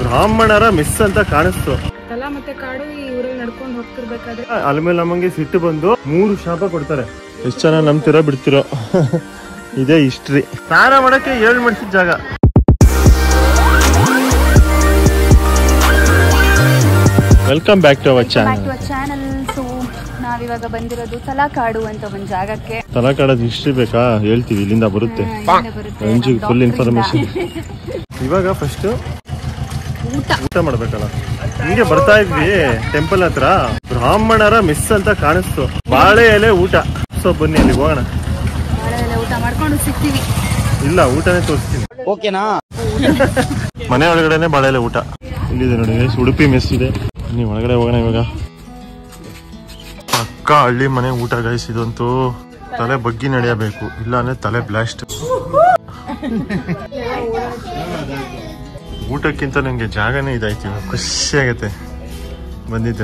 ಬ್ರಾಹ್ಮಣರ ಮಿಸ್ ಅಂತ ಕಾಣಿಸ್ತು. ತಲಾ ಮತ್ತೆ ಕಾಡು ಈ ಊರಲ್ಲಿ ನಡ್ಕೊಂಡು ಹೋಗ್ತಿರ್ಬೇಕಾದ್ರೆ ಅಲ್ಮೇಲೆ ನಮಗೆ ಸಿಟ್ಟು ಬಂದು 3 ಶಾಪ ಕೊಡ್ತಾರೆ. ಎಷ್ಟು ಜನ ನಂಬ್ತಿರೋ ಬಿಡ್ತಿರೋ ಇದೇ ಹಿಸ್ಟ್ರಿ. ಸ್ನಾನ ಮಾಡಕ್ಕೆ 7 ಮಡಿಸಿದ ಜಾಗ. Welcome back to our channel. So ನಾವಿವಾಗ ಬಂದಿರೋದು ತಲಾಕಾಡು ಅಂತ ಒಂದು ಜಾಗಕ್ಕೆ. ತಲಾಕಾಡದ ಹಿಸ್ಟ್ರಿ ಬೇಕಾ ಹೇಳ್ತೀವಿ, ಇಲ್ಲಿಂದ ಬರುತ್ತೆ ಫುಲ್ ಇನ್ಫಾರ್ಮೇಶನ್. ಇವಾಗ ಫಸ್ಟ್ ಊಟ ಮಾಡ್ಬೇಕಲ್ಲ, ಹಿಂಗೆ ಬರ್ತಾ ಇದ್ವಿ ಟೆಂಪಲ್ ಹತ್ರ, ಬ್ರಾಹ್ಮಣರ ಮಿಸ್ ಅಂತ ಕಾಣಿಸ್ತು. ಬಾಳೆ ಎಲೆ ಊಟ. ಸೊ ಬನ್ನಿ ಅಲ್ಲಿ ಹೋಗೋಣ. ಬಾಳೆ ಎಲೆ ಊಟ ಮಾಡ್ಕೊಂಡು ಸಿಗ್ತೀವಿ. ಇಲ್ಲ, ಊಟನೇ ತೋರಿಸ್ತೀನಿ, ಓಕೆನಾ? ಮನೆ ಒಳಗಡೆನೆ ಬಾಳೆ ಎಲೆ ಊಟ. ಇಲ್ಲಿದೆ ನೋಡಿ, ಉಡುಪಿ ಮೆಸ್ ಇದೆ. ನೀವು ಒಳಗಡೆ ಹೋಗೋಣ ಇವಾಗ. ಪಕ್ಕ ಹಳ್ಳಿ ಮನೆ ಊಟ ಗೈಸ್. ಇದಂತೂ ತಲೆ ಬಗ್ಗಿ ನಡೆಯಬೇಕು, ಇಲ್ಲ ಅಂದ್ರೆ ತಲೆ ಬ್ಲಾಸ್ಟ್. ಊಟಕ್ಕಿಂತ ನಂಗೆ ಜಾಗನೇ ಇದಾಯ್ತು, ಖುಷಿ ಆಗತ್ತೆ ಬಂದಿದ್ದು.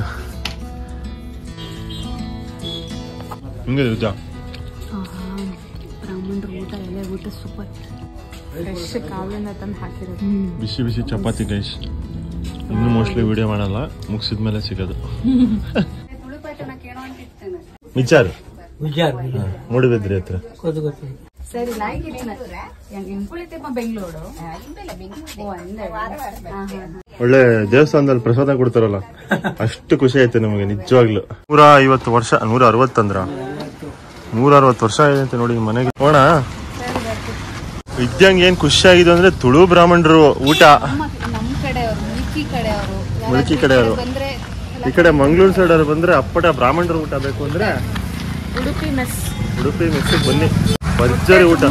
ಹಿಂಗಿದೆ ಬ್ರಾಹ್ಮಣರು ಊಟ, ಎಲೆ ಊಟ ಸೂಪರ್. ಫ್ರೆಶ್ ಕಾವಲಿಂದ ತಂದು ಹಾಕಿರೋದು. ಬಿಸಿ ಬಿಸಿ ಚಪಾತಿ ಗೈಸ್. ಇನ್ನು ಮೋಸ್ಟ್ಲಿ ವಿಡಿಯೋ ಮಾಡಲ್ಲ, ಮುಗಿಸಿದ್ಮೇಲೆ ಸಿಗೋದು. ವಿಚಾರ ಮೂಡಿಬಿದ್ರಿ ಹತ್ರ. ಒಳ್ಳೆ ದೇವಸ್ಥಾನದಲ್ಲಿ ಪ್ರಸಾದ ಕೊಡ್ತಾರಲ್ಲ, ಅಷ್ಟು ಖುಷಿ ಆಯ್ತು ನಮಗೆ ನಿಜವಾಗ್ಲು. 150 ವರ್ಷ, 160 ಅಂದ್ರ 160 ವರ್ಷ ಆಗಿದೆ ಅಂತ ನೋಡಿ ಮನೆಗೆ. ಹೋಣ ಇದ್ದಂಗೆ ಏನ್ ಖುಷಿ ಆಗಿದೆ ಅಂದ್ರೆ ತುಳು ಬ್ರಾಹ್ಮಣರು ಊಟ. ಮುಲ್ಕಿ ಕಡೆಯವರು, ಈ ಕಡೆ ಮಂಗಳೂರು ಸೈಡ್ ಅವ್ರು ಬಂದ್ರೆ ಅಪ್ಪಟ ಬ್ರಾಹ್ಮಣರು ಊಟ ಬೇಕು ಅಂದ್ರೆ ಉಡುಪಿ ಮೆಸ್ ಬನ್ನಿ, ಭರ್ಜರಿ ಊಟ.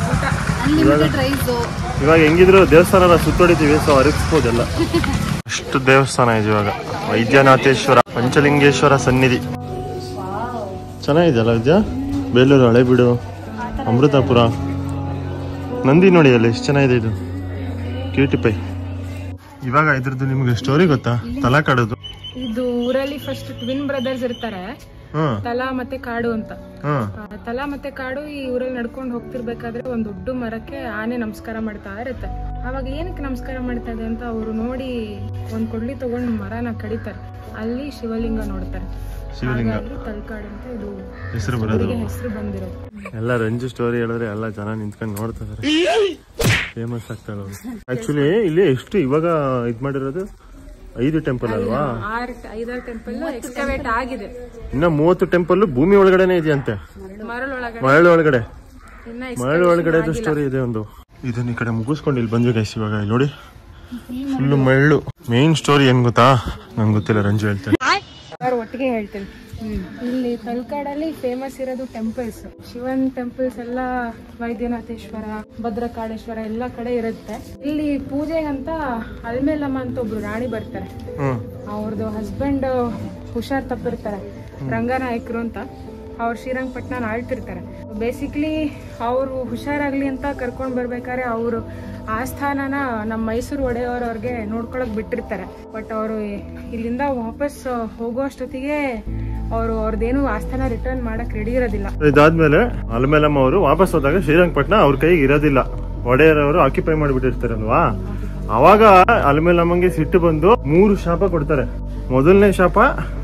ಇವಾಗ ಹೆಂಗಿದ್ರು ದೇವಸ್ಥಾನ ಸುತ್ತೊಡಿತೀವಿ, ಸೊ ಅರಿಸ್ಬೋದೆಲ್ಲ. ಅಷ್ಟು ದೇವಸ್ಥಾನ ಇದೆ ಇವಾಗ. ವೈದ್ಯನಾಥೇಶ್ವರ, ಪಂಚಲಿಂಗೇಶ್ವರ ಸನ್ನಿಧಿ ಚೆನ್ನಾಗಿದೆ ಅಲ್ಲ ವಿದ್ಯಾ? ಬೇಲೂರು, ಹಳೆಬೀಡು, ಅಮೃತಾಪುರ, ನಂದಿ ನೋಡಿ ಅಲ್ಲಿ ಎಷ್ಟು ಚೆನ್ನಾಗಿದೆ. ಇದು ಕ್ಯೂಟಿಪೈ. ಇವಾಗ ಇದ್ರದ್ದು ನಿಮ್ಗೆ ಸ್ಟೋರಿ ಗೊತ್ತಾ? ತಲಾಕಾಡೋದು. ಇದು ಊರಲ್ಲಿ ಫಸ್ಟ್ ಟ್ವಿನ್ ಬ್ರದರ್ಸ್ ಇರ್ತಾರೆ, ತಲಾ ಮತ್ತೆ ಕಾಡು ಅಂತ. ತಲಾ ಮತ್ತೆ ಕಾಡು ಈ ಊರಲ್ಲಿ ನಡ್ಕೊಂಡು ಹೋಗ್ತಿರ್ಬೇಕಾದ್ರೆ ಒಂದ್ ದೊಡ್ಡ ಮರಕ್ಕೆ ಆನೆ ನಮಸ್ಕಾರ ಮಾಡ್ತಾ ಇರುತ್ತೆ. ಅವಾಗ ಏನಕ್ಕೆ ನಮಸ್ಕಾರ ಮಾಡ್ತಾ ಇದೆ ಅಂತ ಅವರು ನೋಡಿ ಒಂದ್ ಕೊಡ್ಲಿ ತಗೊಂಡು ಮರನ ಕಡಿತಾರೆ. ಅಲ್ಲಿ ಶಿವಲಿಂಗ ನೋಡ್ತಾರೆ. ತಲಕಾಡು ಅಂತ ಇದು ಹೆಸರು ಬಂದಿರೋದು. ಎಲ್ಲ ರಂಜು ಸ್ಟೋರಿ ಹೇಳಿದ್ರೆ ಎಲ್ಲ ಜನ ನಿಂತ್ಕೊಂಡು ನೋಡ್ತಾ ಇದಾರೆ, ಫೇಮಸ್ ಆಗ್ತಾ ಇರೋದು. ಆಕ್ಚುಲಿ ಇಲ್ಲಿ ಎಷ್ಟು ಇವಾಗ ಇದ್ ಮಾಡಿರೋದು 5 ಟೆಂಪಲ್ ಅಲ್ವಾ? 5 ಟೆಂಪಲ್ ಎಕ್ಸ್ಕವೇಟ್ ಆಗಿದೆ. ಇನ್ನ 30 ಟೆಂಪಲ್ ಭೂಮಿ ಒಳಗಡೆನೆ ಇದೆಯಂತೆ, ಮರಳು ಒಳಗಡೆ ಸ್ಟೋರಿ ಇದೆ ಒಂದು. ಇದನ್ನ ಈ ಕಡೆ ಮುಗಿಸ್ಕೊಂಡು ಇಲ್ಲಿ ಬಂದ್ವಿ ಗೈಸ್. ಇವಾಗ ಇಲ್ಲಿ ನೋಡಿ ಫುಲ್ ಮರಳು. ಮೇನ್ ಸ್ಟೋರಿ ಏನ್ ಗೊತ್ತಾ? ನಂಗೆ ಗೊತ್ತಿಲ್ಲ, ರಂಜು ಹೇಳ್ತೇನೆ. ಒಟ್ಟಿಗೆ ಹೇಳ್ತೇನೆ. ಇಲ್ಲಿ ತಲಕಾಡಲ್ಲಿ ಫೇಮಸ್ ಇರೋದು ಟೆಂಪಲ್ಸ್, ಶಿವನ್ ಟೆಂಪಲ್ಸ್ ಎಲ್ಲ, ವೈದ್ಯನಾಥೇಶ್ವರ, ಭದ್ರಕಾಳೇಶ್ವರ ಎಲ್ಲ ಕಡೆ ಇರುತ್ತೆ. ಇಲ್ಲಿ ಪೂಜೆಗಂತ ಅಲ್ಮೇಲಮ್ಮ ಅಂತ ಒಬ್ರು ರಾಣಿ ಬರ್ತಾರೆ. ಅವ್ರದ್ದು ಹಸ್ಬೆಂಡ್ ಹುಷಾರ್ ತಪ್ಪಿರ್ತಾರೆ, ರಂಗನಾಯಕರು ಅಂತ. ಅವ್ರು ಶ್ರೀರಂಗಪಟ್ಟಣ ಆಳ್ತಿರ್ತಾರೆ. ಬೇಸಿಕ್ಲಿ ಅವರು ಹುಷಾರಾಗ್ಲಿ ಅಂತ ಕರ್ಕೊಂಡ್ ಬರ್ಬೇಕಾದ್ರೆ ಅವರು ಆಸ್ಥಾನನ ನಮ್ಮ ಮೈಸೂರು ಒಡೆಯವ್ರವ್ರಿಗೆ ನೋಡ್ಕೊಳಕ್ ಬಿಟ್ಟಿರ್ತಾರೆ. ಬಟ್ ಅವರು ಇಲ್ಲಿಂದ ವಾಪಸ್ ಹೋಗೋ ಅಷ್ಟೊತ್ತಿಗೆ ಅವ್ರದ್ದೇನು ಆಸ್ಥಾನ ರಿಟರ್ನ್ ಮಾಡಕ್ ರೆಡಿ ಇರೋದಿಲ್ಲ. ಇದಾದ್ಮೇಲೆ ಅಲ್ಮೇಲಮ್ಮ ಅವರು ವಾಪಸ್ ಹೋದಾಗ ಶ್ರೀರಂಗಪಟ್ಟಣ ಅವ್ರ ಕೈಗೆ ಇರೋದಿಲ್ಲ, ಒಡೆಯರವರು ಆಕ್ಯುಪೈ ಮಾಡಿಬಿಟ್ಟಿರ್ತಾರಲ್ವಾ. ಅವಾಗ ಅಲ್ಮೇಲಮ್ಮಂಗೆ ಸಿಟ್ಟು ಬಂದು 3 ಶಾಪ ಕೊಡ್ತಾರೆ. ಮೊದಲನೇ ಶಾಪ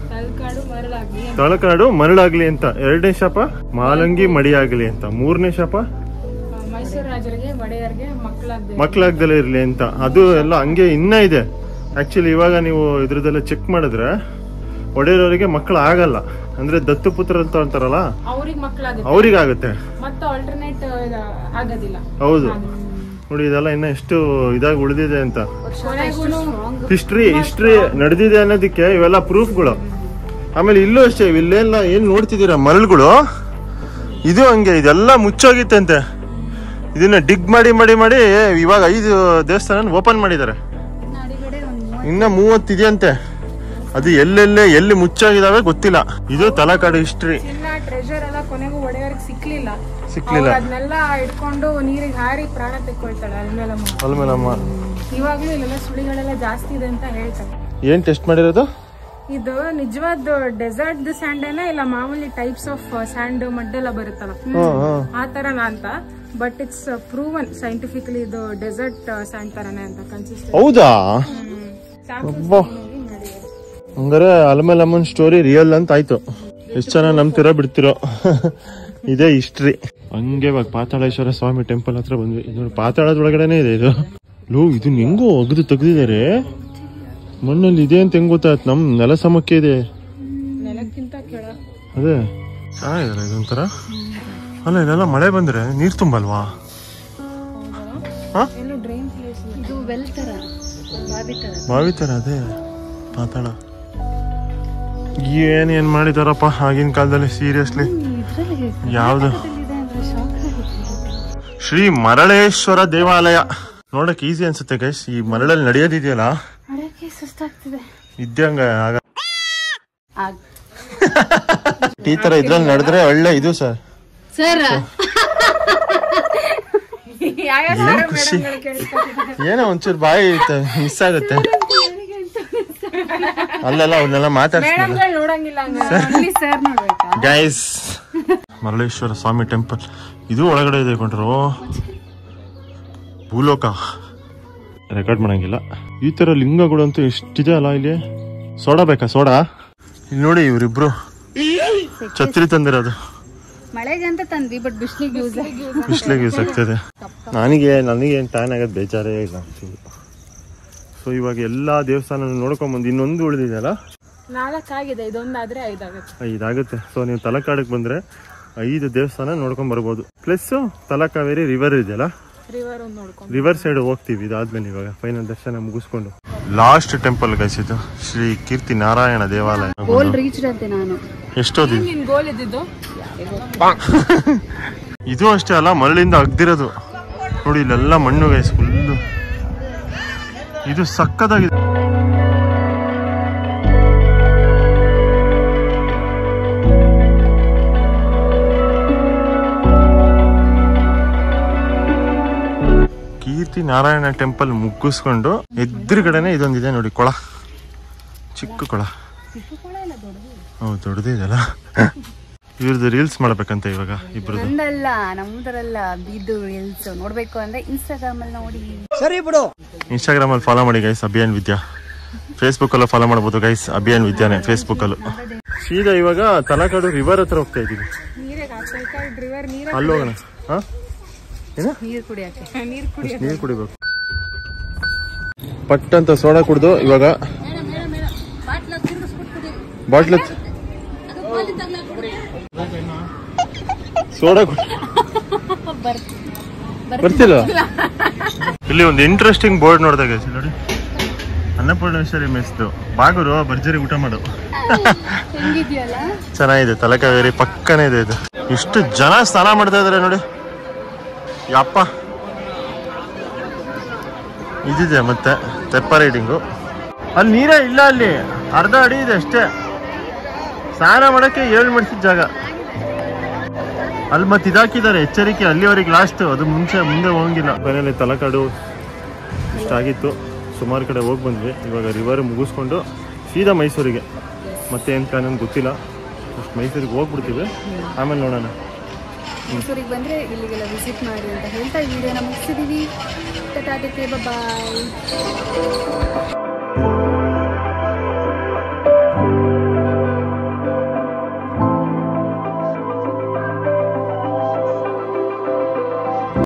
ತಲಕಾಡು ಮರಳಾಗ್ಲಿ ಅಂತ, 2ನೇ ಶಾಪ ಮಾಲಂಗಿ ಮಡಿಯಾಗ್ಲಿ ಅಂತ, 3ನೇ ಶಾಪ ಮೈಸೂರು ರಾಜರಿಗೆ ಒಡೆಯರ್ಗೆ ಮಕ್ಕಳಾಗ್ದಲೇ ಇರ್ಲಿ ಅಂತ. ಅದು ಎಲ್ಲ ಹಂಗೆ ಇನ್ನ ಇದೆ. ಆಕ್ಚುಲಿ ಇವಾಗ ನೀವು ಇದ್ರದೆಲ್ಲ ಚೆಕ್ ಮಾಡಿದ್ರೆ ಒಡೆಯರವರಿಗೆ ಮಕ್ಕಳು ಆಗಲ್ಲ, ಅಂದ್ರೆ ದತ್ತು ಪುತ್ರ ಅಂತ ಅಂತಾರಲ್ಲ, ಅವ್ರಿಗಾಗುತ್ತೆ. ಹೌದು ನೋಡಿ, ಇದೆಲ್ಲ ಇನ್ನ ಎಷ್ಟು ಇದಾಗಿ ಉಳಿದಿದೆ ಅಂತ. ಹಿಸ್ಟ್ರಿ ನಡೆದಿದೆ ಅನ್ನೋದಕ್ಕೆ ಇವೆಲ್ಲ ಪ್ರೂಫ್ಗಳು. ಆಮೇಲೆ ಇಲ್ಲೂ ಅಷ್ಟೇ, ಇಲ್ಲೆಲ್ಲ ಏನ್ ನೋಡ್ತಿದ್ದೀರಾ ಮರಳುಗಳು, ಇದು ಹಂಗೆ ಇದೆಲ್ಲ ಮುಚ್ಚೋಗಿತ್ತಂತೆ. ಇದನ್ನ ಡಿಗ್ ಮಾಡಿ ಇವಾಗ 5 ದೇವಸ್ಥಾನ ಓಪನ್ ಮಾಡಿದ್ದಾರೆ. ಇನ್ನ 30 ಇದೆಯಂತೆ. ಅದು ಎಲ್ಲಿ ಮುಚ್ಚಾಗಿದಾವೆ ಗೊತ್ತಿಲ್ಲ. ಇದು ತಲಾಕಾಡು ಹಿಸ್ಟ್ರಿ. ಟ್ರೆಜರ್ ಎಲ್ಲ ಕೊನೆಗೂ ಒಡೆಯವ್ರಿಗೆ ಸಿಕ್ಲಿಲ್ಲ. ಅದನ್ನೆಲ್ಲ ಇಟ್ಕೊಂಡು ನೀರಿಗೆ ಹಾರಿ ಪ್ರಾಣ ತೆಕ್ಕೊಳ್ತಾಳೆ ಅಲ್ಮೇಲಮ್ಮ. ಇವಾಗ್ಲೂ ಇಲ್ಲೆಲ್ಲ ಸುಳಿಗಳೆಲ್ಲ ಜಾಸ್ತಿ ಇದೆ ಅಂತ ಹೇಳ್ತಾರೆ. ಏನ್ ಟೆಸ್ಟ್ ಮಾಡಿರೋದು? ಇದು ನಿಜವಾದ ಡೆಸರ್ಟ್ ಸ್ಯಾಂಡೇನ ಇಲ್ಲ ಮಾಮೂಲಿ ಟೈಪ್ಸ್ ಆಫ್ ಸ್ಯಾಂಡ್ ಮಡ್ಡೆಲ್ಲ ಬರುತ್ತಲ್ಲ ಆ ತರನ ಅಂತ. ಬಟ್ ಇಟ್ಸ್ ಪ್ರೂವನ್ ಸೈಂಟಿಫಿಕಲಿ ಇದು ಡೆಸರ್ಟ್ ಸ್ಯಾಂಡ್ ತರನೇ ಅಂತ ಕನ್ಸಿಸ್ಟೆನ್ಸಿ. ಹೌದಾ? ಹಂಗಾರೆ ಅಲ್ಮೇಲ್ ಅಮ್ಮನ್ ಸ್ಟೋರಿ ರಿಯಲ್ ಅಂತ ಆಯ್ತು. ಎಷ್ಟ್ ಚೆನ್ನಾಗಿ ನಂಬ್ತಿರೋ ಬಿಡ್ತಿರೋ. ಇದೇ ಹಿಸ್ಟ್ರಿ. ಹಂಗೆ ಇವಾಗ ಪಾತಾಳೇಶ್ವರ ಸ್ವಾಮಿ ಟೆಂಪಲ್ ಹತ್ರ ಬಂದ್ವಿ. ನೋಡಿ ಪಾತಾಳದ ಒಳಗಡೆನೆ ಇದೆ ಇದು. ಲೋ ಇದನ್ನ ಹೆಂಗೋ ಒಗ್ದು ತೆಗ್ದಿದ್ದಾರೆ. ಮಣ್ಣಲ್ಲಿ ಇದೆ ಅಂತ ಹೆಂಗ್ ಗೊತ್ತಾಯ್ತು? ನಮ್ ನೆಲ ಸಮಕ್ಕೆ ಇದೆ. ಅದೇ ಚೆನ್ನಾಗಿದಲ್ಲ ಇದೊಂಥರ. ಅಲ್ಲ ಇದೆಲ್ಲ ಮಳೆ ಬಂದ್ರೆ ನೀರ್ ತುಂಬಲ್ವಾ? ಬಾವಿ ತರ ಅದೇ ಪಾತಾಳ. ಏನ್ ಮಾಡಿದಾರಪ್ಪ ಆಗಿನ ಕಾಲದಲ್ಲಿ. ಸೀರಿಯಸ್ಲಿ ಯಾವ್ದು? ಶ್ರೀ ಮರಳೇಶ್ವರ ದೇವಾಲಯ. ನೋಡಕ್ ಈಸಿ ಅನ್ಸುತ್ತೆ ಗೈಸ್. ಈ ಮರಳಲ್ಲಿ ನಡೆಯೋದಿದೆಯಲ್ಲ ಇದ್ದಂಗ ಆಗ ಈ ತರ ಇದ್ರಲ್ಲಿ ನಡೆದ್ರೆ ಒಳ್ಳೆ ಇದು ಸರ್. ಏನ್ ಖುಷಿ. ಏನೋ ಒಂಚೂರು ಬಾಯಿ ಮಿಸ್ ಆಗುತ್ತೆ. ಅಲ್ಲೆಲ್ಲ ಅವನ್ನೆಲ್ಲ ಮಾತಾಡ್ತಾರೆ ಗೈಸ್. ಮರಳೇಶ್ವರ ಸ್ವಾಮಿ ಟೆಂಪಲ್ ಇದು ಒಳಗಡೆ ಇದೆ ಕೊಂಡ್ರು. ಭೂಲೋಕ ರೆಕಾರ್ಡ್ ಮಾಡಂಗಿಲ್ಲ. ಈ ತರ ಲಿಂಗಗಳು ಅಂತೂ ಎಷ್ಟಿದೆ ಅಲ್ಲ ಇಲ್ಲಿ. ಸೋಡಾ ಬೇಕಾ? ಸೋಡಾ ಇಲ್ಲಿ ನೋಡಿ. ಇವರಿಬ್ರು ಛತ್ರಿ ತಂದಿರೋದು. ಮಳೆಗೆ ಅಂತ ತಂದ್ವಿ, ಬಟ್ ಬಿಸ್ಲಿಗೆ ಯೂಸ್ ಆಗ್ತದೆ. ನನಗೆ ಟ್ಯಾನ್ ಆಗೋದು ಬೇಜಾರೇ ಇಲ್ಲ. ಸೊ ಇವಾಗ ಎಲ್ಲಾ ದೇವಸ್ಥಾನ ನೋಡ್ಕೊಂಬಂದು ಇನ್ನೊಂದು ಉಳಿದಿದೆಯಲ್ಲ, 4 ಆಗಿದೆ. ಇದೊಂದಾದ್ರೆ 5 ಆಗುತ್ತೆ. ಸೊ ನೀವು ತಲಕಾಡಕ್ಕೆ ಬಂದ್ರೆ 5 ದೇವಸ್ಥಾನ ನೋಡ್ಕೊಂಡ್ ಬರ್ಬೋದು. ಪ್ಲಸ್ ತಲಕಾವೇರಿ ರಿವರ್ ಇದೆಯಲ್ಲ, ರಿವರ್ ಸೈಡ್ ಹೋಗ್ತೀವಿ. ಇದಾದ್ಮೇಲೆ ಇವಾಗ ಫೈನಲ್ ದರ್ಶನ ಮುಗಿಸ್ಕೊಂಡು ಲಾಸ್ಟ್ ಟೆಂಪಲ್ ಗೈಸ್ ಇದು. ಶ್ರೀ ಕೀರ್ತಿ ನಾರಾಯಣ ದೇವಾಲಯ. ಎಷ್ಟೋದಿದೆ ಇದು ಅಷ್ಟೇ ಅಲ್ಲ, ಮರಳಿಂದ ಅಗ್ದಿರೋದು ನೋಡಿ. ಇಲ್ಲೆಲ್ಲ ಮಣ್ಣು ಗೈಸ್ ಫುಲ್ಲು. ಇದು ಸಕ್ಕದಾಗಿದೆ. ಕೀರ್ತಿ ನಾರಾಯಣ ಟೆಂಪಲ್ ಮುಗಿಸ್ಕೊಂಡು ಎದುರುಗಡೆನೆ ಇದೊಂದಿದೆ ನೋಡಿ, ಕೊಳ. ಚಿಕ್ಕ ಕೊಳ. ಹೌದು ದೊಡ್ಡದೇ ಇದೆಲ್ಲ. ಇವ್ರದ್ದು ರೀಲ್ಸ್ ಮಾಡ್ಬೇಕಂತ ಇವಾಗ ಇಬ್ರದ್ದು. ನಮ್ದರಲ್ಲ ಬಿದ್ದು ರೀಲ್ಸ್ ನೋಡ್ಬೇಕು ಅಂದ್ರೆ ಇನ್ಸ್ಟಾಗ್ರಾಮ್ ಅಲ್ಲಿ ನೋಡಿ. ಸರಿ ಬಿಡು. ಇನ್ಸ್ಟಾಗ್ರಾಮ್ ಅಲ್ಲಿ ಫಾಲೋ ಮಾಡಿ ಗೈಸ್, ಅಭಿಯಾನ್ ವಿದ್ಯಾ. ಫೇಸ್ಬುಕ್ ಅಲ್ಲೂ ಫಾಲೋ ಮಾಡಬಹುದು ಗೈಸ್, ಅಭಿಯಾನ್ ವಿದ್ಯಾನೆ ಫೇಸ್ಬುಕ್ ಅಲ್ಲೂ. ಸೀದಾ ಇವಾಗ ತಲಕಾಡು ರಿವರ್ ಹತ್ರ ಹೋಗ್ತಾ ಇದೀವಿ. ಅಲ್ಲಿ ಹೋಗೋಣ. ನೀರ್ ಕುಡಿಬೇಕು. ಪಟ್ ಅಂತ ಸೋಡಾ ಕುಡ್ದು ಇವಾಗ ಬಾಟ್ಲ ಸೋಡಾ ಬರ್ತಿಲ್ಲ. ಇಲ್ಲಿ ಒಂದು ಇಂಟ್ರೆಸ್ಟಿಂಗ್ ಬೋರ್ಡ್ ನೋಡಿದಾಗ ನೋಡಿ, ಅನ್ನಪೂರ್ಣೇಶ್ವರಿ ಮೆಸ್ದು ಬಾಗೂರು ಭರ್ಜರಿ ಊಟ ಮಾಡು. ಚೆನ್ನಾಗಿದೆ. ತಲಕಾವೇರಿ ಪಕ್ಕನೇ ಇದೆ ಇದು. ಇಷ್ಟು ಜನ ಸ್ನಾನ ಮಾಡ್ತಾ ಇದಾರೆ ನೋಡಿ. ಯಪ್ಪ ಇದಿದೆ. ಮತ್ತೆ ತೆಪ್ಪ ರೈಡಿಂಗು. ಅಲ್ಲಿ ನೀರೇ ಇಲ್ಲ, ಅಲ್ಲಿ ಅರ್ಧ ಅಡಿ ಇದೆ ಅಷ್ಟೇ. ಸ್ನಾನ ಮಾಡಕ್ಕೆ 7 ಮಡಿಸಿದ ಜಾಗ. ಅಲ್ಲಿ ಮತ್ತೆ ಇದಾಕಿದ್ದಾರೆ ಎಚ್ಚರಿಕೆ, ಅಲ್ಲಿವರೆಗೆ ಲಾಸ್ಟ್. ಅದು ಮುಂದೆ ಹೋಗಂಗಿಲ್ಲ. ಮನೇಲಿ ತಲಕಾಡು ಇಷ್ಟಾಗಿತ್ತು. ಸುಮಾರು ಕಡೆ ಹೋಗಿ ಬಂದ್ವಿ. ಇವಾಗ ರಿವರ್ ಮುಗಿಸ್ಕೊಂಡು ಸೀದಾ ಮೈಸೂರಿಗೆ. ಮತ್ತೆ ಏನು ಪ್ಲಾನ್ ಅಂತ ಗೊತ್ತಿಲ್ಲ. ಫಸ್ಟ್ ಮೈಸೂರಿಗೆ ಹೋಗ್ಬಿಡ್ತೀವಿ, ಆಮೇಲೆ ನೋಡೋಣ. ಮೈಸೂರಿಗೆ ಬಂದರೆ ಇಲ್ಲಿಗೆಲ್ಲ ವಿಸಿಟ್ ಮಾಡಿ ಅಂತ ಹೇಳ್ತಾ ವಿಡಿಯೋನ ಮುಗಿಸಿದೀವಿ. ಟಾಟಾ, ಬಾಯ್.